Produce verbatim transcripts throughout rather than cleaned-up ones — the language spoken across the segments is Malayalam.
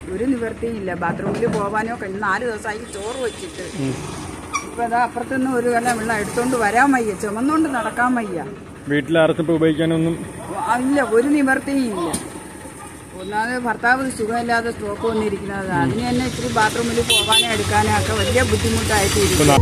ഒരു നിവൃത്തിയില്ല. ബാത്റൂമിൽ പോകാനോ കഴിഞ്ഞ നാല് ദിവസമായി ചോറ് വെച്ചിട്ട് ഇപ്പൊ അതാ അപ്പുറത്തുനിന്ന് ഒരു കലം വെള്ളം എടുത്തോണ്ട് വരാൻ വയ്യ, ചുമന്നുകൊണ്ട് നടക്കാൻ വയ്യ. വീട്ടിലാർക്കും ഉപയോഗിക്കാനൊന്നും ഇല്ല, ഒരു നിവൃത്തിയും ഇല്ല. ഒന്നാമത് ഭർത്താവ് സുഖമില്ലാതെ സ്ട്രോക്ക് വന്നിരിക്കുന്നത്, അതിന് തന്നെ ഇച്ചിരി ബാത്റൂമിൽ പോകാനോ എടുക്കാനോ ഒക്കെ വലിയ ബുദ്ധിമുട്ടായിട്ടിരിക്കുന്നു.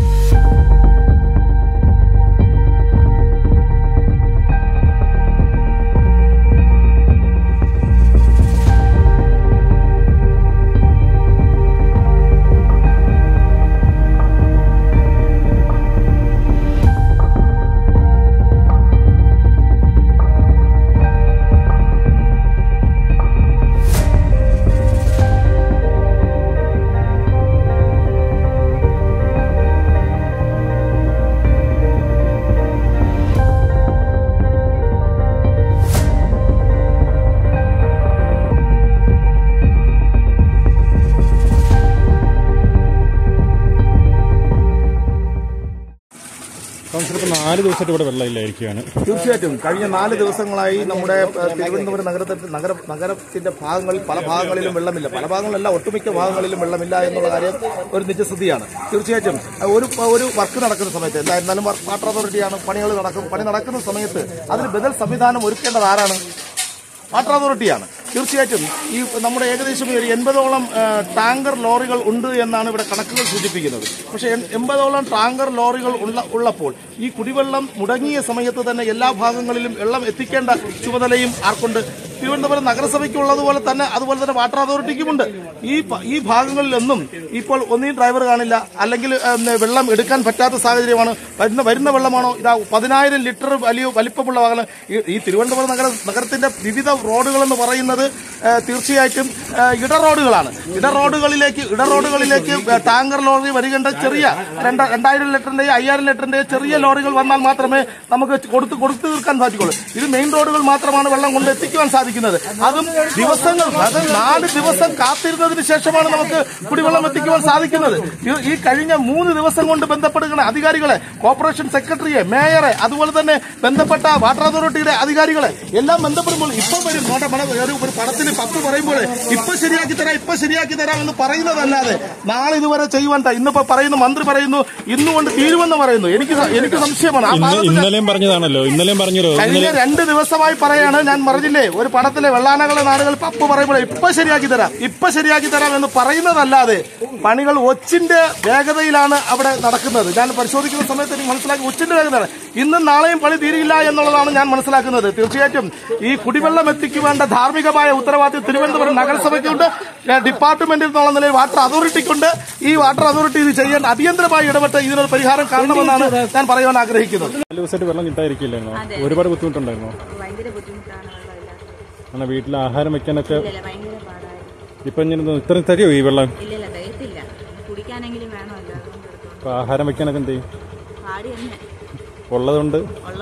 നാല് ദിവസമായിട്ട് ഇവിടെ വെള്ളമില്ലായിരിക്കുകയാണ്. തീർച്ചയായിട്ടും കഴിഞ്ഞ നാല് ദിവസങ്ങളായി നമ്മുടെ തിരുവനന്തപുരം നഗരത്തിൽ നഗര നഗരത്തിന്റെ ഭാഗങ്ങളിൽ പല ഭാഗങ്ങളിലും വെള്ളമില്ല. പല ഭാഗങ്ങളിലല്ല, ഒട്ടുമിക്ക ഭാഗങ്ങളിലും വെള്ളമില്ല എന്നുള്ള കാര്യം ഒരു നിജസ്ഥിതിയാണ്. തീർച്ചയായിട്ടും ഒരു ഒരു വർക്ക് നടക്കുന്ന സമയത്ത് എന്തായിരുന്നാലും വാട്ടർ അതോറിറ്റിയാണ് പണികൾ നടക്കും. പണി നടക്കുന്ന സമയത്ത് അതിന് ബദൽ സംവിധാനം ഒരുക്കേണ്ടത് ആരാണ്? വാട്ടർ അതോറിറ്റിയാണ്. തീർച്ചയായിട്ടും ഈ നമ്മുടെ ഏകദേശം ഒരു എൺപതോളം ടാങ്കർ ലോറികൾ ഉണ്ട് എന്നാണ് ഇവിടെ കണക്കുകൾ സൂചിപ്പിക്കുന്നത്. പക്ഷേ എൺപതോളം ടാങ്കർ ലോറികൾ ഉള്ള ഉള്ളപ്പോൾ ഈ കുടിവെള്ളം മുടങ്ങിയ സമയത്ത് തന്നെ എല്ലാ ഭാഗങ്ങളിലും വെള്ളം എത്തിക്കേണ്ട ചുമതലയും ആർക്കുണ്ട്? തിരുവനന്തപുരം നഗരസഭയ്ക്കുള്ളതുപോലെ തന്നെ അതുപോലെ തന്നെ വാട്ടർ അതോറിറ്റിക്കുമുണ്ട്. ഈ ഈ ഭാഗങ്ങളിലൊന്നും ഇപ്പോൾ ഒന്നീ ഡ്രൈവർ കാണില്ല, അല്ലെങ്കിൽ വെള്ളം എടുക്കാൻ പറ്റാത്ത സാഹചര്യമാണ്. വരുന്ന വരുന്ന വെള്ളമാണോ ഇതാ പതിനായിരം ലിറ്റർ വലിയ വലിപ്പമുള്ള വാഹനം. ഈ തിരുവനന്തപുരം നഗര നഗരത്തിന്റെ വിവിധ റോഡുകൾ എന്ന് പറയുന്നത് തീർച്ചയായിട്ടും ഇട റോഡുകളാണ്. ഇട റോഡുകളിലേക്ക് ഇട റോഡുകളിലേക്ക് ടാങ്കർ ലോറി വരികേണ്ട ചെറിയ രണ്ടായിരം ലിറ്ററിന്റെയോ അയ്യായിരം ലിറ്ററിന്റെയോ ചെറിയ ലോറികൾ വന്നാൽ മാത്രമേ നമുക്ക് കൊടുത്ത് കൊടുത്തു തീർക്കാൻ സാധിക്കുള്ളൂ. ഇത് മെയിൻ റോഡുകൾ മാത്രമാണ് വെള്ളം കൊണ്ട് എത്തിക്കുവാൻ സാധിക്കുന്നത്. അതും ദിവസങ്ങൾ അത് നാല് ദിവസം കാത്തിരുന്നതിന് ശേഷമാണ് നമുക്ക് കുടിവെള്ളം എത്തിക്കുവാൻ സാധിക്കുന്നത്. ഈ കഴിഞ്ഞ മൂന്ന് ദിവസം കൊണ്ട് ബന്ധപ്പെടുന്ന അധികാരികളെ, കോർപ്പറേഷൻ സെക്രട്ടറിയെ, മേയറെ, അതുപോലെ തന്നെ ബന്ധപ്പെട്ട വാട്ടർ അതോറിറ്റിയുടെ അധികാരികളെ എല്ലാം ബന്ധപ്പെടുമ്പോൾ ഇപ്പം വരും ഒരു പടത്തിന് പത്ത് പറയുമ്പോൾ ഇപ്പൊ ശരിയാക്കി തരാം ഇപ്പൊ ശരിയാക്കി തരാം എന്ന് പറയുന്നതല്ലാതെ നാളെ ഇതുവരെ ചെയ്യുവാൻ ഇന്നിപ്പോ പറയുന്നു, മന്ത്രി പറയുന്നു ഇന്നുകൊണ്ട് തീരുമെന്ന് പറയുന്നു. എനിക്ക് എനിക്ക് സംശയമാണ്. ഇന്നലെയും പറഞ്ഞതാണല്ലോ, ഇന്നലെയും പറഞ്ഞല്ലോ. കഴിഞ്ഞ രണ്ട് ദിവസമായി പറയാണ്, ഞാൻ പറഞ്ഞില്ലേ ഒരു പടത്തിലെ വെള്ളാനകളെ നാടുകൾ പപ്പ് പറയുമ്പോൾ ഇപ്പൊ ശരിയാക്കി തരാം ഇപ്പൊ ശരിയാക്കി തരാം എന്ന് പറയുന്നതല്ലാതെ പണികൾ ഒച്ചിന്റെ വേഗതയിലാണ് അവിടെ നടക്കുന്നത്. ഞാൻ പരിശോധിക്കുന്ന സമയത്ത് എനിക്ക് മനസ്സിലാക്കി ഒച്ചിന്റെ വേഗതയാണ്. ഇന്നും നാളെയും പണി തീരില്ല എന്നുള്ളതാണ് ഞാൻ മനസ്സിലാക്കുന്നത്. തീർച്ചയായിട്ടും ഈ കുടിവെള്ളം എത്തിക്കുവേണ്ട ധാർമ്മികമായ ഉത്തരവാദിത്വം തിരുവനന്തപുരം നഗരസഭയ്ക്കുണ്ട്, ഡിപ്പാർട്ട്മെന്റിൽ നിന്നുള്ള നിലയിൽ വാട്ടർ അതോറിറ്റിക്കുണ്ട്. ഈ വാട്ടർ അതോറിറ്റി ഇത് ചെയ്യാൻ അടിയന്തരമായി ഇടപെട്ട് ഇതിനൊരു പരിഹാരം കാണണമെന്നാണ് ഞാൻ പറയാൻ ആഗ്രഹിക്കുന്നത്. നാല് ദിവസമായിട്ട് വെള്ളം കിട്ടാതിരിക്കില്ലായിരുന്നോ? ഒരുപാട് ബുദ്ധിമുട്ടുണ്ടായിരുന്നോ? ഭയങ്കര ബുദ്ധിമുട്ടാണ് വെള്ളമില്ലാത്തത്. അങ്ങനെ വീട്ടിൽ ആഹാരം വെക്കാനൊക്കെ ഇപ്പൊ ഇത്ര തരുമോ ഈ വെള്ളം? ഇല്ല, തരത്തില്ല. കുടിക്കാനെങ്കിലും വേണമല്ലോ. അപ്പൊ ആഹാരം വെക്കാനൊക്കെ എന്ത് ചെയ്യും? ഉള്ളതുകൊണ്ട്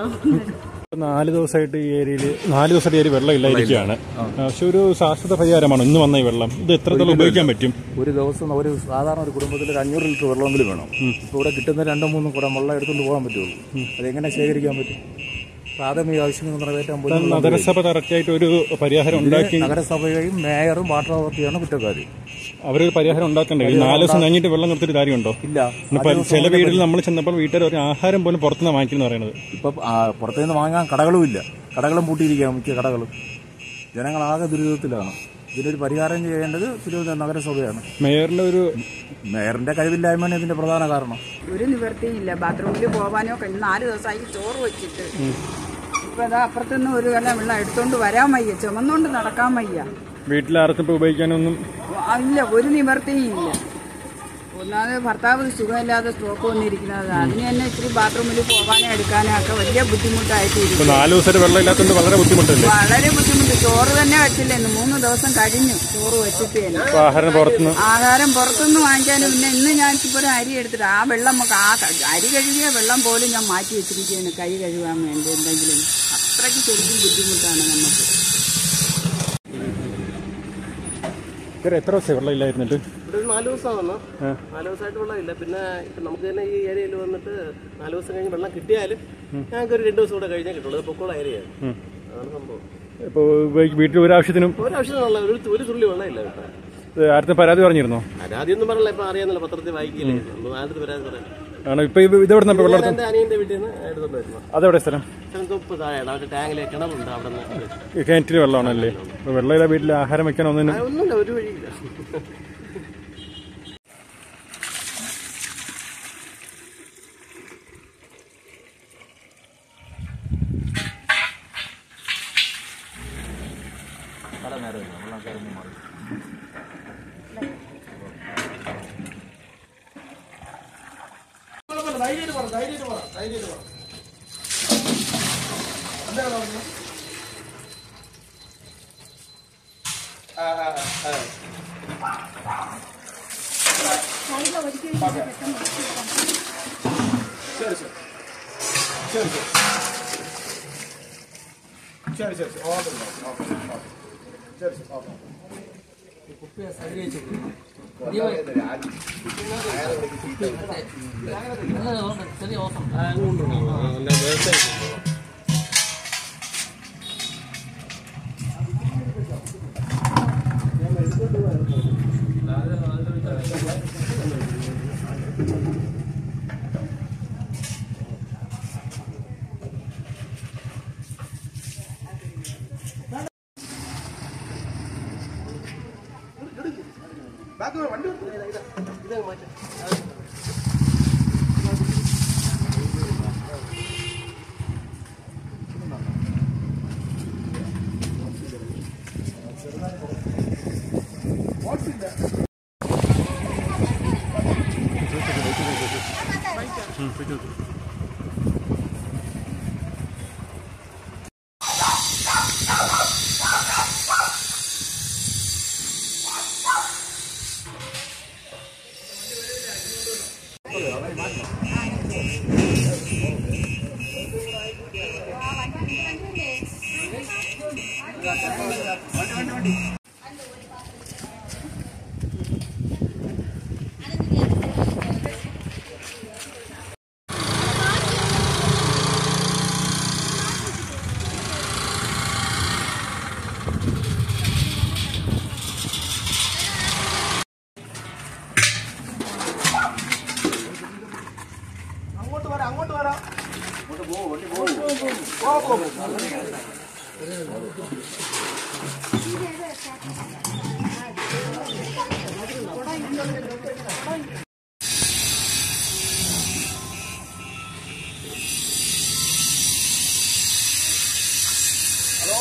നാല് ദിവസമായിട്ട് ഈ ഏരിയയിൽ നാല് ദിവസമായിട്ട് ഏരിയ വെള്ളം ഇല്ലായിരിക്കുകയാണ്. പക്ഷെ ഒരു ശാശ്വത പരിഹാരമാണ് ഇന്ന് വന്ന ഈ വെള്ളം. ഇത് എത്രത്തോളം ഉപയോഗിക്കാൻ പറ്റും? ഒരു ദിവസം ഒരു സാധാരണ ഒരു കുടുംബത്തിൽ ഒരു അഞ്ഞൂറ് ലിറ്റർ വെള്ളമെങ്കിലും വേണം. ഇപ്പോൾ ഇവിടെ കിട്ടുന്ന രണ്ടോ മൂന്നും കുടം വെള്ളം എടുത്തുകൊണ്ട് പോകാൻ പറ്റുള്ളൂ. അതെങ്ങനെ ശേഖരിക്കാൻ പറ്റും? പ്രാഥമിക ആവശ്യങ്ങൾ നിറവേറ്റാൻ പോലും നഗരസഭ കറക്റ്റായിട്ട് ഒരു പരിഹാരം ഉണ്ടാക്കി. നഗരസഭയും മേയറും വാട്ടർ അതോറിറ്റിയാണ് കുറ്റക്കാര്. അവരൊരു പരിഹാരം ഉണ്ടാക്കണ്ടേ? ഈ നാല് ദിവസം കഴിഞ്ഞിട്ട് വെള്ളം കൊടുത്തൊരു കാര്യമുണ്ടോ? ഇല്ല. ചില വീട്ടിൽ നമ്മൾ ചെന്നപ്പോൾ വീട്ടുകാർ ഒരു ആഹാരം പോലും പുറത്തുനിന്ന് വാങ്ങിക്കുന്നു പറയുന്നത്. ഇപ്പൊ പുറത്തുനിന്ന് വാങ്ങാൻ കടകളും ഇല്ല, കടകളും പൂട്ടിയിരിക്കാം മിക്ക കടകളും. ജനങ്ങളാകെ ദുരിതത്തിലാണ്. ഇതിനൊരു പരിഹാരം ചെയ്യേണ്ടത് തിരുവനന്തപുരം നഗരസഭയാണ്. മേയറിന്റെ ഒരു മേയറിന്റെ കഴിവില്ലായ്മയാണ് ഇതിന്റെ പ്രധാന കാരണം. ഒരു നിവൃത്തിയില്ല. ബാത്റൂമിൽ പോകാനോ കഴിഞ്ഞ നാല് ദിവസമായി ചോറ് വെച്ചിട്ട് ഇപ്പൊ അതാ അപ്പുറത്തുനിന്ന് ഒരു കലം വെള്ളം എടുത്തോണ്ട് വരാൻ വയ്യ, ചുമന്നുകൊണ്ട് നടക്കാൻ വയ്യ. വീട്ടിലാർക്കും ഇപ്പൊ ഉപയോഗിക്കാനൊന്നും ഇല്ല, ഒരു നിവൃത്തിയും ഇല്ല. ഒന്നാമത് ഭർത്താവ് സുഖമില്ലാതെ സ്ട്രോക്ക് വന്നിരിക്കുന്നത്, അതിന് തന്നെ ഇച്ചിരി ബാത്റൂമിൽ പോകാനോ എടുക്കാനോ ഒക്കെ വലിയ ബുദ്ധിമുട്ടായിട്ടിരിക്കും. നാല് ദിവസമായിട്ട് വെള്ളം ഇല്ലാത്തതുകൊണ്ട് വളരെ ബുദ്ധിമുട്ടല്ലേ? വളരെ ബുദ്ധിമുട്ട്. ചോറ് തന്നെ വെച്ചില്ലെന്ന് മൂന്ന് ദിവസം കഴിഞ്ഞു ചോറ് വെച്ചിട്ട് തന്നെ. ആഹാരം പുറത്തുനിന്ന് ആഹാരം പുറത്തുനിന്ന് വാങ്ങിക്കാനും. പിന്നെ ഇന്ന് ഞാൻ ഇപ്പോൾ ഒരു അരി എടുത്തിട്ട് ആ വെള്ളം നമുക്ക് ആ അരി കഴുകിയ വെള്ളം പോലും ഞാൻ മാറ്റി വെച്ചിരിക്കുകയാണ് കൈ കഴുകാൻ വേണ്ടി. എന്തെങ്കിലും അത്രയ്ക്ക് ശരിക്കും ബുദ്ധിമുട്ടാണ് നമുക്ക്. എത്ര ദിവസം വെള്ളം ഇല്ലായിരുന്നിട്ട്? ഇവിടെ ഒരു നാല് ദിവസം വന്നു. നാല് ദിവസമായിട്ട് വെള്ളമില്ല. പിന്നെ ഇപ്പം നമുക്ക് തന്നെ ഈ ഏരിയയിൽ വന്നിട്ട് നാല് ദിവസം കഴിഞ്ഞ് വെള്ളം കിട്ടിയാലും ഞങ്ങൾക്ക് ഒരു രണ്ട് ദിവസം കൂടെ കഴിഞ്ഞാൽ കിട്ടുള്ളൂ. അത് പൊക്കോള ഏരിയയാണ്. അതാണ് സംഭവം. ഇപ്പോൾ വീട്ടിൽ ഒരാവശ്യത്തിനും ഒരാവശ്യത്തിനുള്ള ഒരു ഒരു തുള്ളി വെള്ളമില്ല കേട്ടോ. ആരുടെ പരാതി പറഞ്ഞിരുന്നോ? പരാതിയൊന്നും പറഞ്ഞില്ല, ഇപ്പൊ അറിയാന്നില്ല, പത്രത്തിൽ വായിക്കില്ലേ, ആരുടെ പരാതി പറയാം. ആണോ? ഇപ്പൊ ഇത് എവിടെ നിന്ന് വെള്ളം? എന്റെ അനിയന്റെ വീട്ടിൽ നിന്ന് എടുത്തോണ്ട് വരുന്നു. അതെവിടെ സ്ഥലം? തൊപ്പ് താഴെയാണ്, അവരുടെ ടാങ്കിലെ കിണറുണ്ട്, അവിടെ നിന്ന് കിണറ്റിന് വെള്ളമാണല്ലേ? വെള്ളമില്ല, വീട്ടിൽ ആഹാരം വെക്കാൻ ഒന്നിനും ഒന്നുമില്ല, ഒരു വഴിയില്ല. ധൈര്യമായിട്ട് പറ, ധൈര്യമായിട്ട് പറ, ധൈര്യമായിട്ട് പറ. എന്താണ് പറഞ്ഞത്? ആ ആ ആ ശരി ശരി ശരി ശരി ശരി ശരി ഓക്കെ ഓക്കെ ശരി ശരി ഓക്കെ. വണ്ടി ഇത് മാറ്റി അങ്ങോട്ട് വരാം, അങ്ങോട്ട് വരാം, അങ്ങോട്ട് പോകും, വണ്ടി പോകും. ഹലോ,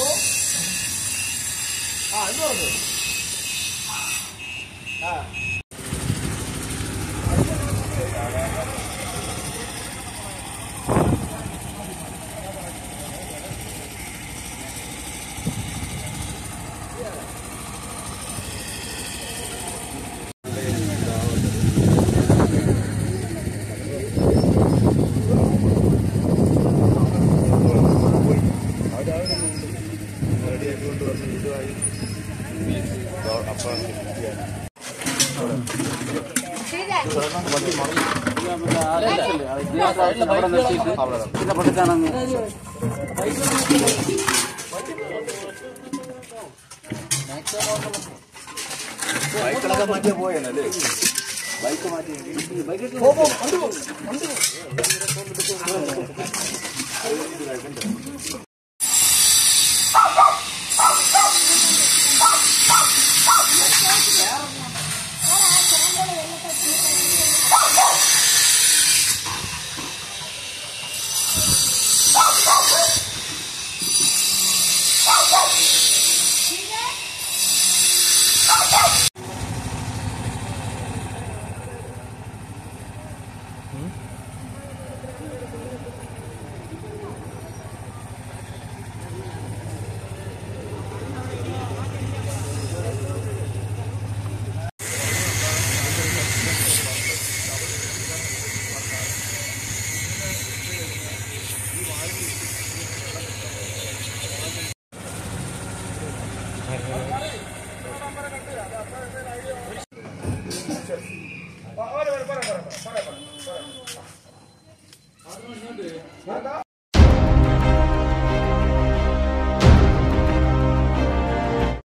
ആ എന്ത് പറഞ്ഞു? ആ ബൈക്കിലൊക്കെ മാറ്റിയാ പോയല്ലേ? ബൈക്ക് മാറ്റി